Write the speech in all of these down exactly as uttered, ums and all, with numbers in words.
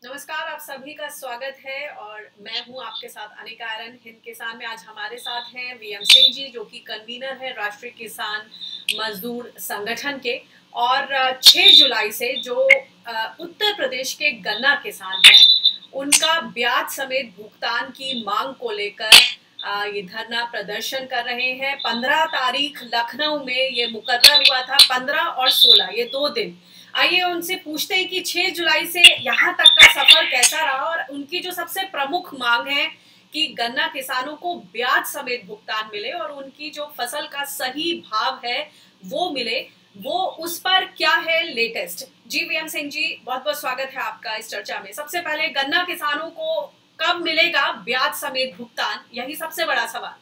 नमस्कार, आप सभी का स्वागत है और मैं हूं आपके साथ अनिका आर्यन। हिंद किसान में आज हमारे साथ हैं वीएम सिंह जी, जो कि कन्वीनर है राष्ट्रीय किसान मजदूर संगठन के। और छह जुलाई से जो उत्तर प्रदेश के गन्ना किसान हैं, उनका ब्याज समेत भुगतान की मांग को लेकर ये धरना प्रदर्शन कर रहे हैं। पंद्रह तारीख लखनऊ में ये मुकर्रर हुआ था, पंद्रह और सोलह ये दो दिन। आइए उनसे पूछते हैं कि छह जुलाई से यहाँ तक का सफर कैसा रहा और उनकी जो सबसे प्रमुख मांग है कि गन्ना किसानों को ब्याज समेत भुगतान मिले और उनकी जो फसल का सही भाव है वो मिले, वो उस पर क्या है लेटेस्ट। जी वीएम सिंह जी, बहुत बहुत स्वागत है आपका इस चर्चा में। सबसे पहले गन्ना किसानों को कब मिलेगा ब्याज समेत भुगतान, यही सबसे बड़ा सवाल।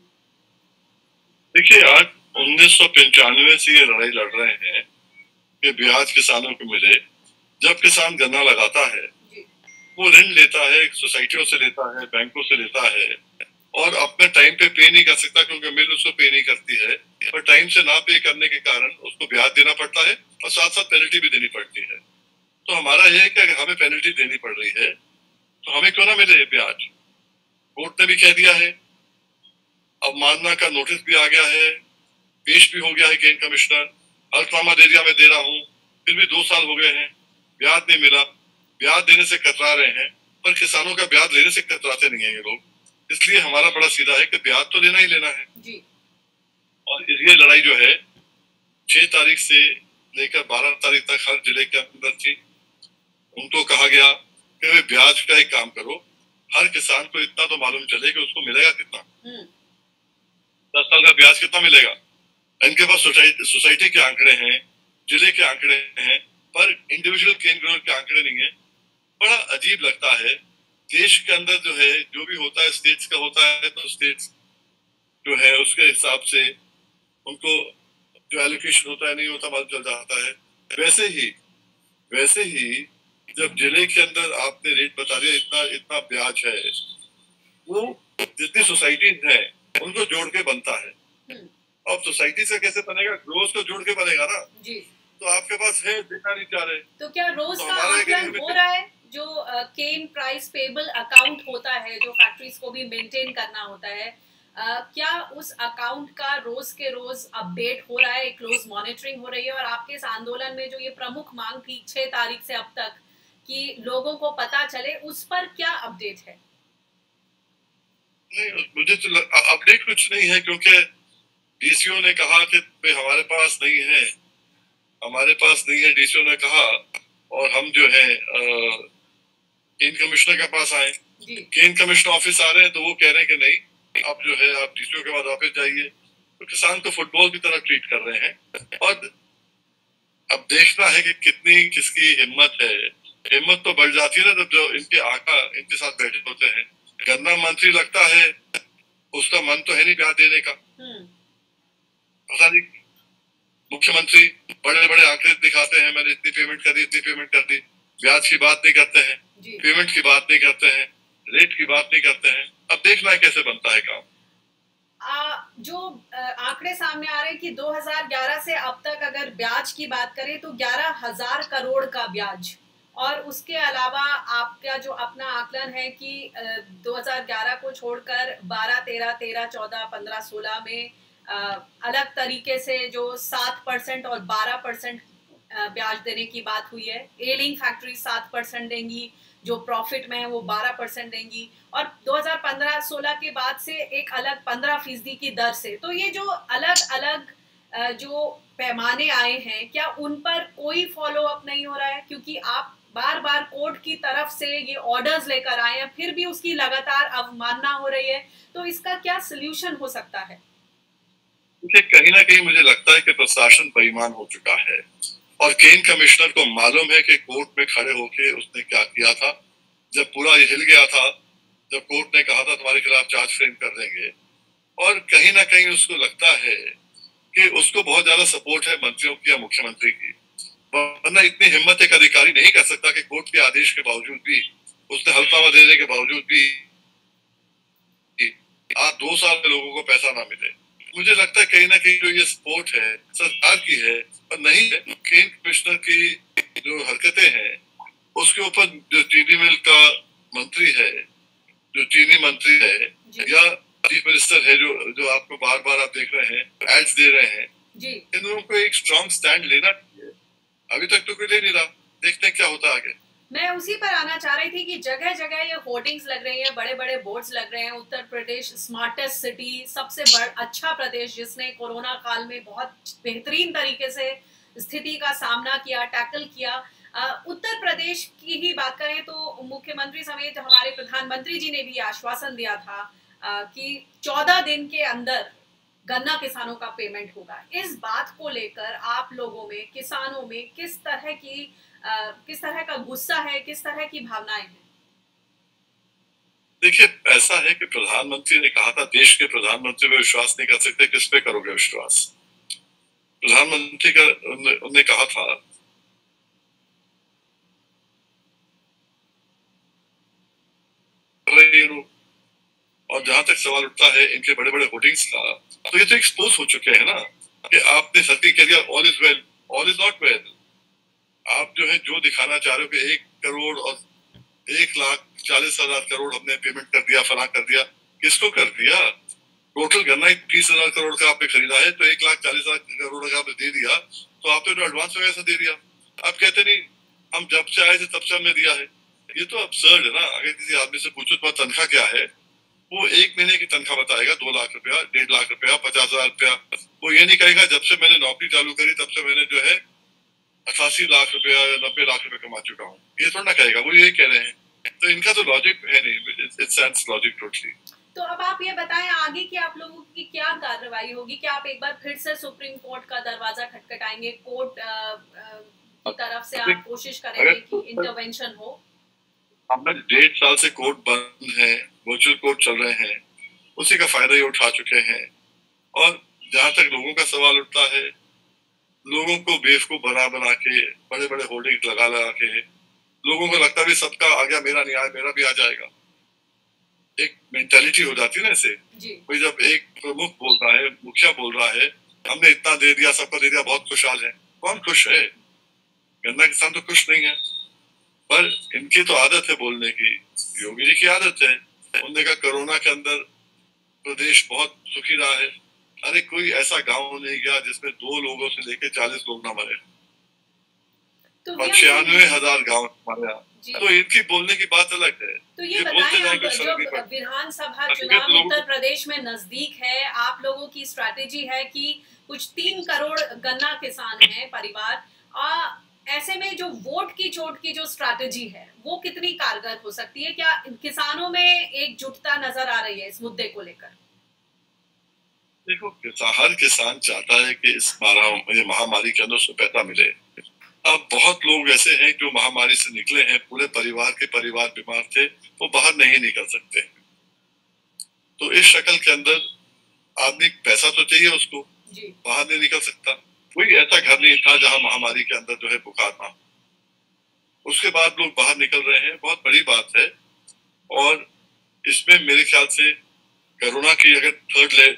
देखिए, आज उन्नीस सौ पंचानवे से ये लड़ाई लड़ रहे हैं कि ब्याज किसानों को मिले। जब किसान गन्ना लगाता है वो ऋण लेता है, सोसाइटियों से लेता है, बैंकों से लेता है और अपने टाइम पे पे नहीं कर सकता क्योंकि मिल उसको पे नहीं करती है। और टाइम से ना पे करने के कारण उसको ब्याज देना पड़ता है और साथ साथ पेनल्टी भी देनी पड़ती है। तो हमारा यह है कि अगर हमें पेनल्टी देनी पड़ रही है तो हमें क्यों ना मिले ब्याज। कोर्ट ने भी कह दिया है, अवमानना का नोटिस भी आ गया है, पेश भी हो गया है केन कमिश्नर। हल्फनामा दे दिया, मैं दे रहा हूँ, फिर भी दो साल हो गए हैं, ब्याज नहीं मिला। ब्याज देने से कतरा रहे हैं पर किसानों का ब्याज लेने से कतराते नहीं है ये लोग। इसलिए हमारा बड़ा सीधा है कि ब्याज तो लेना ही लेना है जी। और ये लड़ाई जो है छह तारीख से लेकर बारह तारीख तक हर जिले के अंदर थी। उनको कहा गया कि वे ब्याज का एक काम करो, हर किसान को इतना तो मालूम चले कि उसको मिलेगा कितना, दस साल का ब्याज कितना मिलेगा। इनके पास सोसाइटी के आंकड़े हैं, जिले के आंकड़े हैं, पर इंडिविजुअल केंद्र के आंकड़े नहीं है। बड़ा अजीब लगता है। देश के अंदर जो है जो भी होता है स्टेट्स का होता है, तो स्टेट्स जो है उसके हिसाब से उनको जो एलोकेशन होता है नहीं होता मालूम चल जाता है। वैसे ही वैसे ही जब जिले के अंदर आपने रेट बता दिया इतना इतना ब्याज है, वो जितनी सोसाइटीज है उनको जोड़ के बनता है। अब सोसाइटी से कैसे बनेगा, रोज को जोड़ के बनेगा ना जी। तो आपके पास है, देखा नहीं चाह रहे। तो क्या रोज तो का आकलन हो रहा है? जो केन प्राइस पेबल अकाउंट होता है, जो फैक्ट्रीज को भी मेंटेन करना होता है, uh, क्या उस अकाउंट का रोज के रोज अपडेट हो रहा है, क्लोज मॉनिटरिंग हो रही है? और आपके इस आंदोलन में जो ये प्रमुख मांग थी छह तारीख से अब तक कि लोगों को पता चले, उस पर क्या अपडेट है? नहीं, मुझे तो अपडेट कुछ नहीं है क्योंकि डीसीओ ने कहा कि हमारे पास नहीं है, हमारे पास नहीं है डीसीओ ने कहा। और हम जो है केन कमिश्नर के पास आए, केन कमिश्नर ऑफिस आ रहे हैं तो वो कह रहे हैं कि नहीं, आप जो है आप डीसीओ के बाद ऑफिस जाइए। तो किसान को फुटबॉल की तरह ट्रीट कर रहे हैं। और अब देखना है कि कितनी किसकी हिम्मत है। हिम्मत तो बढ़ जाती है ना जब जो इनके आका इनके साथ बैठे होते हैं। गन्ना मंत्री लगता है, उसका मन तो है नहीं ब्याज देने का। पता नहीं, मुख्यमंत्री बड़े बड़े आंकड़े दिखाते हैं, मैंने इतनी पेमेंट कर दी इतनी पेमेंट कर दी, ब्याज की बात नहीं करते हैं, पेमेंट की बात नहीं करते हैं, रेट की बात नहीं करते हैं। अब देखना है कैसे बनता है काम। आ, जो आंकड़े सामने आ रहे हैं कि दो हज़ार ग्यारह से अब तक अगर ब्याज की बात करें तो ग्यारह हजार करोड़ का ब्याज, और उसके अलावा आपका जो अपना आकलन है कि दो हज़ार ग्यारह को छोड़कर बारह तेरह तेरह चौदह पंद्रह सोलह में आ, अलग तरीके से जो सात परसेंट और बारह परसेंट ब्याज देने की बात हुई है। एलिंग फैक्ट्री सात परसेंट देंगी, जो प्रॉफिट में है वो बारह परसेंट देंगी, और दो हज़ार पंद्रह सोलह के बाद से एक अलग पंद्रह फीसदी की दर से। तो ये जो अलग अलग जो पैमाने आए हैं, क्या उन पर कोई फॉलो अप नहीं हो रहा है? क्योंकि आप बार बार कोर्ट की तरफ से ये ऑर्डर्स लेकर आए हैं, फिर भी उसकी लगातार अवमानना हो रही है। तो इसका क्या सोल्यूशन हो सकता है? कहीं ना कहीं मुझे लगता है कि प्रशासन बेईमान हो चुका है और केन कमिश्नर को मालूम है कि कोर्ट में खड़े होके उसने क्या किया था। जब पूरा ये हिल गया था, जब कोर्ट ने कहा था तुम्हारे खिलाफ चार्ज फ्रेम कर देंगे, और कहीं ना कहीं उसको लगता है कि उसको बहुत ज्यादा सपोर्ट है मंत्रियों की या मुख्यमंत्री की। वरना इतनी हिम्मत एक अधिकारी नहीं कर सकता कि कोर्ट के आदेश के बावजूद भी, उसने हल्फनामा देने के बावजूद भी आज दो साल में लोगों को पैसा ना मिले। मुझे लगता है कहीं ना कहीं जो ये सपोर्ट है सरकार की है और नहीं केन कमिश्नर की जो हरकतें हैं उसके ऊपर जो चीनी मिल का मंत्री है, जो चीनी मंत्री है या चीफ मिनिस्टर है, जो जो आपको बार बार आप देख रहे हैं एड्स दे रहे हैं जी, इन लोगों को एक स्ट्रॉन्ग स्टैंड लेना चाहिए। अभी तक तो कोई ले नहीं रहा, देखते हैं क्या होता है आगे। मैं उसी पर आना चाह रही थी कि जगह जगह ये होर्डिंग्स लग रही हैं, बड़े बड़े बोर्ड्स लग रहे हैं, उत्तर प्रदेश स्मार्टेस्ट सिटी, सबसे बड़ा अच्छा प्रदेश जिसने कोरोना काल में बहुत बेहतरीन तरीके से स्थिति का सामना किया, टैकल किया। उत्तर प्रदेश की ही बात करें तो मुख्यमंत्री समेत हमारे प्रधानमंत्री जी ने भी आश्वासन दिया था आ, कि चौदह दिन के अंदर गन्ना किसानों का पेमेंट होगा। इस बात को लेकर आप लोगों में, किसानों में किस तरह की आ, किस तरह का गुस्सा है, किस तरह की भावनाएं हैं? देखिए, ऐसा है कि प्रधानमंत्री ने कहा था देश के प्रधानमंत्री पे विश्वास नहीं कर सकते, किस पे करोगे विश्वास? प्रधानमंत्री का उन्होंने कहा था और जहां तक सवाल उठता है इनके बड़े बड़े होर्डिंग्स का, तो ये तो एक्सपोज हो चुके हैं ना कि आपने सत्य कह दिया all is well, all is not well. आप जो है जो दिखाना चाह रहे हो कि एक करोड़ और एक लाख चालीस हजार करोड़ हमने पेमेंट कर दिया, फला कर दिया, किसको कर दिया? टोटल गन्ना तीस हजार करोड़ का आपने खरीदा है, तो एक लाख चालीस हजार करोड़ का आपने दे दिया, तो आपने तो एडवांस में ऐसा दे दिया। आप कहते नहीं हम जब से आए थे तब से हमने दिया है, ये तो अब्सर्ड है ना। अगर किसी आदमी से पूछो तुम्हारा तनख्वाह क्या है, वो एक महीने की तनख्वाह बताएगा, दो लाख रुपया, डेढ़ लाख रुपया, पचास हजार रुपया। वो ये नहीं कहेगा जब से मैंने नौकरी चालू करी तब से मैंने जो है अठासी लाख रुपया या नब्बे लाख रुपया कमा चुका हूँ, ये थोड़ा ना कहेगा, वो यही कह रहे हैं। तो इनका तो लॉजिक है नहीं, इट सेंस लॉजिक टोटली। तो अब आप ये बताएं आगे की आप लोगों की क्या कार्रवाई होगी? क्या आप एक बार फिर से सुप्रीम कोर्ट का दरवाजा खटखटाएंगे? कोर्ट की तरफ से आप कोशिश करेंगे कि इंटरवेंशन हो? हमने डेढ़ साल से कोर्ट बंद है, वर्चुअल कोर्ट चल रहे हैं, उसी का फायदा ये उठा चुके हैं। और जहां तक लोगों का सवाल उठता है, लोगों को बेवकूफ बना बना के, बड़े बड़े होर्डिंग लगा लगा के, लोगों को लगता भी सबका आ गया, मेरा नहीं आया, मेरा भी आ जाएगा। एक मेंटालिटी हो जाती है ना ऐसे। कोई जब एक प्रमुख बोल रहा है, मुखिया बोल रहा है हमने इतना दे दिया, सबको दे दिया, बहुत खुशहाल है, कौन खुश है? गन्ना किसान तो खुश नहीं है। पर इनकी तो आदत है बोलने की, योगी जी की आदत है। उन्होंने कहा कोरोना के अंदर प्रदेश बहुत सुखी रहा है। अरे कोई ऐसा गांव नहीं गया जिसमें दो लोगों से लेके चालीस लोग ना मरे, और छियानवे हजार गाँव हमारे यहाँ। तो इनकी बोलने की बात अलग है। तो ये, ये बताएं, जब विधानसभा चुनाव उत्तर प्रदेश में नजदीक है, आप लोगों की स्ट्रैटेजी है कि कुछ तीन करोड़ गन्ना किसान हैं परिवार, आ, ऐसे में जो वोट की चोट की जो स्ट्रैटेजी है वो कितनी कारगर हो सकती है? क्या किसानों में एकजुटता नजर आ रही है इस मुद्दे को लेकर? देखो, हर किसान चाहता है कि इस महामारी के अंदर उसको पैसा मिले। अब बहुत लोग ऐसे हैं जो महामारी से निकले हैं, पूरे परिवार के परिवार बीमार थे, वो बाहर नहीं निकल सकते। तो इस शक्ल के अंदर आदमी पैसा तो चाहिए उसको, बाहर नहीं निकल सकता। कोई ऐसा घर नहीं था जहां महामारी के अंदर जो है बुखार ना। उसके बाद लोग बाहर निकल रहे हैं, बहुत बड़ी बात है। और इसमें मेरे ख्याल से कोरोना की अगर थर्ड लहर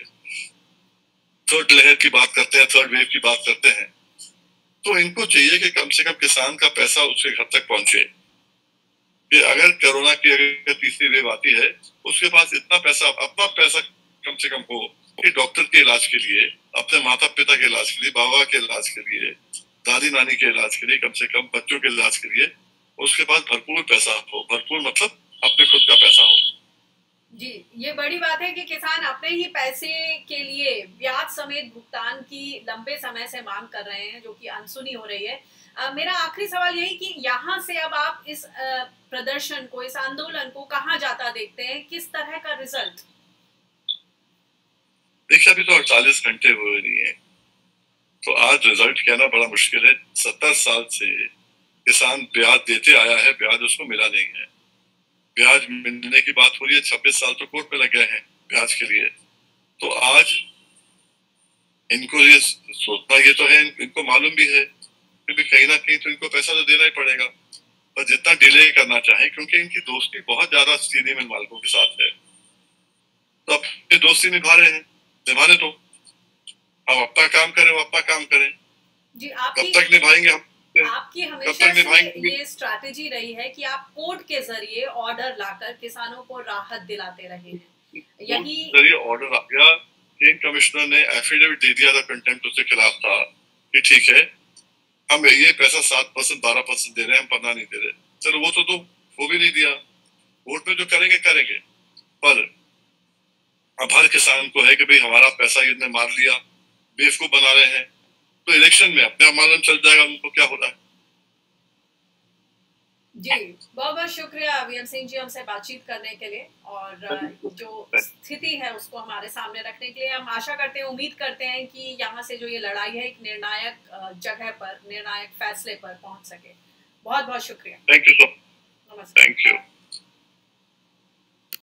थर्ड लहर की बात करते हैं, थर्ड वेव की बात करते हैं, तो इनको चाहिए कि कम से कम किसान का पैसा उसके घर तक पहुंचे। कि अगर कोरोना की अगर तीसरी वेव आती है, उसके पास इतना पैसा, अपना पैसा कम से कम हो कि डॉक्टर के इलाज के लिए, अपने माता पिता के इलाज के लिए, बाबा के इलाज के लिए, दादी नानी के इलाज के लिए, कम से कम बच्चों के इलाज के लिए उसके पास भरपूर पैसा हो। भरपूर मतलब अपने खुद का पैसा हो। जी, ये बड़ी बात है कि किसान अपने ही पैसे के लिए ब्याज समेत भुगतान की लंबे समय से मांग कर रहे हैं, जो कि अनसुनी हो रही है। आ, मेरा आखिरी सवाल यही कि यहाँ से अब आप इस आ, प्रदर्शन को, इस आंदोलन को कहाँ जाता देखते हैं? किस तरह का रिजल्ट? देखिए, अभी तो अड़तालीस घंटे हुए नहीं है, तो आज रिजल्ट कहना बड़ा मुश्किल है। सत्तर साल से किसान ब्याज देते आया है, ब्याज उसको मिला नहीं है। ब्याज मिलने की बात हो रही है, छब्बीस साल तो कोर्ट में लग गए हैं ब्याज के लिए। तो आज इनको ये सोचना, ये तो है, इनको मालूम भी है कि कहीं ना कहीं तो इनको पैसा तो देना ही पड़ेगा, पर जितना डिले करना चाहे, क्योंकि इनकी दोस्ती बहुत ज्यादा चीनी मिल मालिकों के साथ है। तो अपनी दोस्ती निभा रहे हैं, निभाने तो हम अपना काम करें, वो अपना काम करें। जी, कब तक निभाएंगे हम हैं। आपकी हमेशा से ये स्ट्रैटेजी रही है कि आप कोर्ट के जरिए ऑर्डर लाकर किसानों को राहत दिलाते रहे हैं। यही जरिए ऑर्डर आ गया, चेन कमिश्नर ने एफिडेविट दे दिया था, कंटेम्प्ट उसके खिलाफ था कि ठीक है हम ये पैसा सात परसेंट बारह परसेंट दे रहे हैं, हम पन्ना नहीं दे रहे। चलो वो तो, तो वो भी नहीं दिया। वोट में जो करेंगे करेंगे, पर अब हर किसान को है कि भाई हमारा पैसा इतने मार लिया, बेवकूफ बना रहे हैं, तो इलेक्शन में अपने आप मालूम चल जाएगा उनको क्या हो रहा है। जी बहुत बहुत शुक्रिया वीएम सिंह जी हमसे बातचीत करने के लिए और जो स्थिति है उसको हमारे सामने रखने के लिए। हम आशा करते हैं, उम्मीद करते हैं कि यहाँ से जो ये लड़ाई है एक निर्णायक जगह पर, निर्णायक फैसले पर पहुंच सके। बहुत बहुत शुक्रिया। Thank you so much. नमस्कार। Thank you.